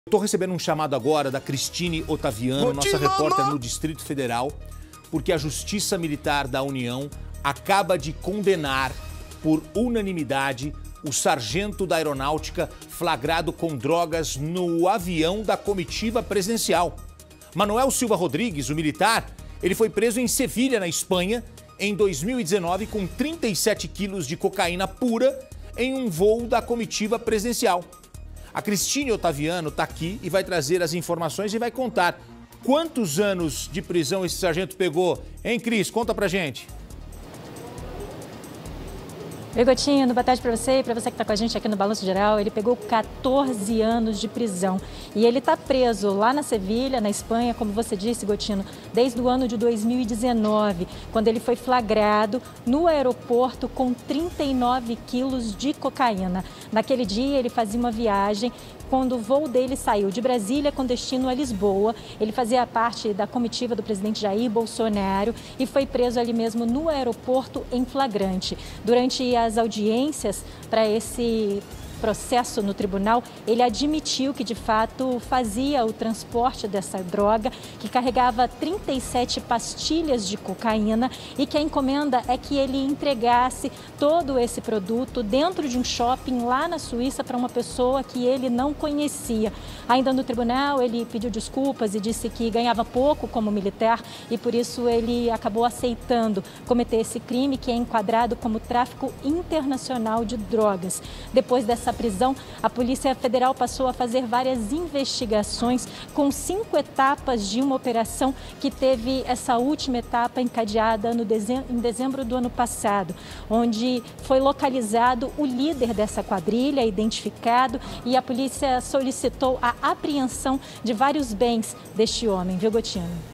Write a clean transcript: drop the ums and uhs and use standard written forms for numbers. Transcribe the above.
Estou recebendo um chamado agora da Cristine Ottaviano, nossa repórter no Distrito Federal, porque a Justiça Militar da União acaba de condenar por unanimidade o sargento da Aeronáutica flagrado com drogas no avião da comitiva presidencial. Manuel Silva Rodrigues, o militar, ele foi preso em Sevilha, na Espanha, em 2019 com 37 quilos de cocaína pura em um voo da comitiva presidencial. A Cristine Ottaviano está aqui e vai trazer as informações e vai contar quantos anos de prisão esse sargento pegou. Hein, Cris? Conta pra gente. Oi, Gotino, boa tarde para você e para você que está com a gente aqui no Balanço Geral. Ele pegou 14 anos de prisão e ele está preso lá na Sevilha, na Espanha, como você disse, Gotino, desde o ano de 2019, quando ele foi flagrado no aeroporto com 39 quilos de cocaína. Naquele dia, ele fazia uma viagem quando o voo dele saiu de Brasília com destino a Lisboa. Ele fazia parte da comitiva do presidente Jair Bolsonaro e foi preso ali mesmo no aeroporto em flagrante. Durante as audiências para esse processo no tribunal, ele admitiu que de fato fazia o transporte dessa droga, que carregava 37 pastilhas de cocaína e que a encomenda é que ele entregasse todo esse produto dentro de um shopping lá na Suíça para uma pessoa que ele não conhecia. Ainda no tribunal, ele pediu desculpas e disse que ganhava pouco como militar e por isso ele acabou aceitando cometer esse crime, que é enquadrado como tráfico internacional de drogas. Depois dessa prisão, a Polícia Federal passou a fazer várias investigações com 5 etapas de uma operação que teve essa última etapa encadeada em dezembro do ano passado, onde foi localizado o líder dessa quadrilha, identificado, e a polícia solicitou a apreensão de vários bens deste homem, viu, Gotino?